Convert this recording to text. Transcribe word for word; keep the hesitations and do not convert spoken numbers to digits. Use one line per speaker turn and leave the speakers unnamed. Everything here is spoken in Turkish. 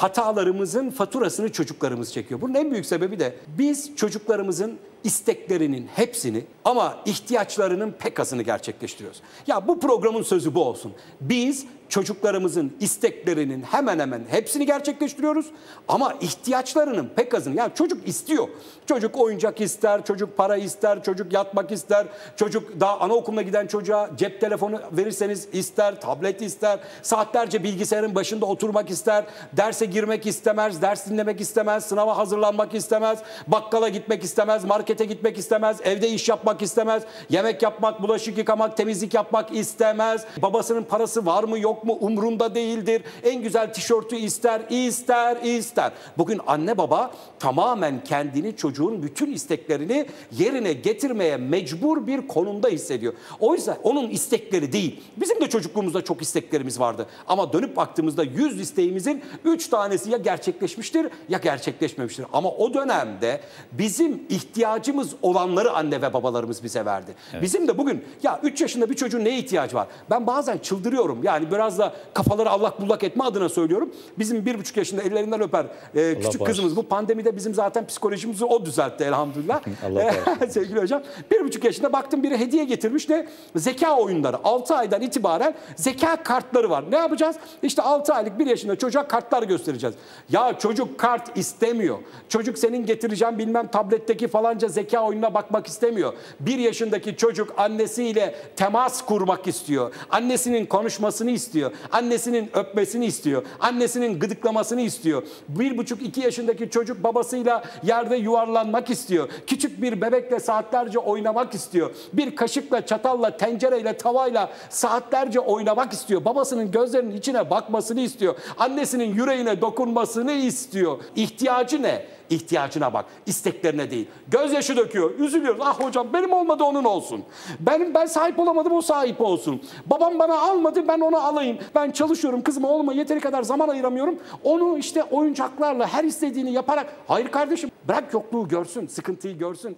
hatalarımızın faturasını çocuklarımız çekiyor. Bunun en büyük sebebi de biz çocuklarımızın isteklerinin hepsini ama ihtiyaçlarının pek azını gerçekleştiriyoruz. Ya bu programın sözü bu olsun. Biz çocuklarımızın isteklerinin hemen hemen hepsini gerçekleştiriyoruz ama ihtiyaçlarının pek azını. Yani çocuk istiyor. Çocuk oyuncak ister, çocuk para ister, çocuk yatmak ister, çocuk daha anaokuluna giden çocuğa cep telefonu verirseniz ister, tablet ister, saatlerce bilgisayarın başında oturmak ister, derse girmek istemez, ders dinlemek istemez, sınava hazırlanmak istemez, bakkala gitmek istemez, markete gitmek istemez, evde iş yapmak istemez, yemek yapmak, bulaşık yıkamak, temizlik yapmak istemez. Babasının parası var mı yok mu umrunda değildir. En güzel tişörtü ister, ister, ister. Bugün anne baba tamamen kendini çocuğun bütün isteklerini yerine getirmeye mecbur bir konumda hissediyor. O yüzden onun istekleri değil. Bizim de çocukluğumuzda çok isteklerimiz vardı. Ama dönüp baktığımızda yüz isteğimizin üç tanesi ya gerçekleşmiştir ya gerçekleşmemiştir. Ama o dönemde bizim ihtiyacımız olanları anne ve babalarımız bize verdi. Evet. Bizim de bugün ya üç yaşında bir çocuğun neye ihtiyacı var? Ben bazen çıldırıyorum. Yani biraz da kafaları allak bullak etme adına söylüyorum. Bizim bir buçuk yaşında ellerinden öper e, küçük Allah kızımız. Bu pandemide bizim zaten psikolojimizi o düzeltti elhamdülillah. Allah sevgili hocam. Bir buçuk yaşında baktım biri hediye getirmiş de zeka oyunları. altı aydan itibaren zeka kartları var. Ne yapacağız? İşte altı aylık bir yaşında çocuğa kartlar göstereceğiz. Ya çocuk kart istemiyor. Çocuk senin getireceğin bilmem tabletteki falanca zeka oyununa bakmak istemiyor. Bir yaşındaki çocuk annesiyle temas kurmak istiyor. Annesinin konuşmasını istiyor. Annesinin öpmesini istiyor. Annesinin gıdıklamasını istiyor. Bir buçuk iki yaşındaki çocuk babasıyla yerde yuvarlanmak istiyor. Küçük bir bebekle saatlerce oynamak istiyor. Bir kaşıkla, çatalla, tencereyle, tavayla saatlerce oynamak istiyor. Babasının gözlerinin içine bakmasını istiyor. Annesinin yüreğine dokunmasını istiyor. İhtiyacı ne? İhtiyacına bak, isteklerine değil. Gözyaşı döküyor, üzülüyoruz. Ah hocam benim olmadı onun olsun. Benim ben sahip olamadım o sahip olsun. Babam bana almadı ben onu alayım. Ben çalışıyorum kızıma oğluma yeteri kadar zaman ayıramıyorum. Onu işte oyuncaklarla her istediğini yaparak. Hayır kardeşim bırak yokluğu görsün, sıkıntıyı görsün.